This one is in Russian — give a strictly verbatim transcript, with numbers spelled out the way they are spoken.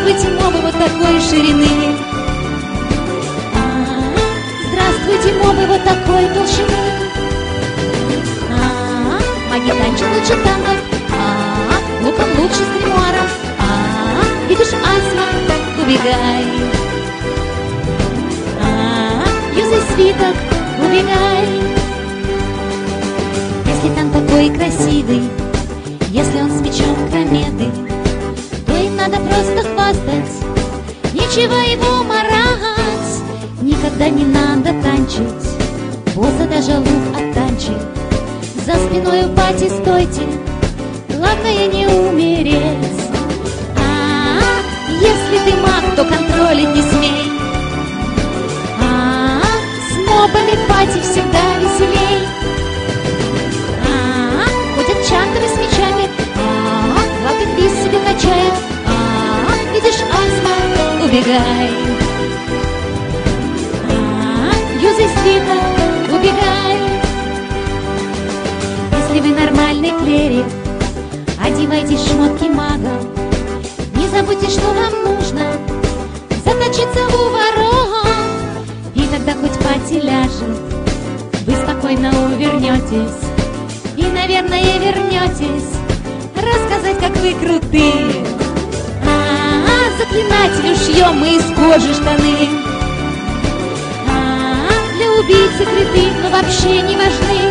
Здравствуйте, мобы вот такой ширины. А, здравствуйте, мобы вот такой толщины. А, маги танчат лучше танков. А, луком лучше с гримуаром. А, видишь, астма, убегай. А, юзай свиток, убегай. Если танк такой красивый, если он с мечом кометы, то им надо просто хвастать, нечего его марать. Никогда не надо танчить, босса даже лук оттанчит. За спиной у пати стойте, главное не умереть. А, если ты маг, то контролить не смей. А, с мобами пати всегда веселей. А, ходят чантеры с мечами. А, главный приз себе качает. А, видишь, астма, убегай. А, юзай свиток, убегай. Если вы нормальный клерик, одевайте шмотки мага. Не забудьте, что вам нужно заточиться у ворот. И тогда хоть пати ляжет, вы спокойно увернетесь. И, наверное, вернетесь рассказать, как вы крутые. А, заклинателю шьем мы из кожи штаны. А, для убийцы крутых, но вообще не важны.